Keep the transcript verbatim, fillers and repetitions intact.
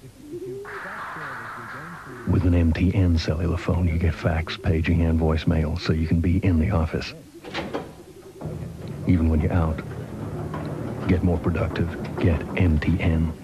With an M T N cellular phone, you get fax, paging, and voicemail, so you can be in the office. Even when you're out, get more productive. Get M T N.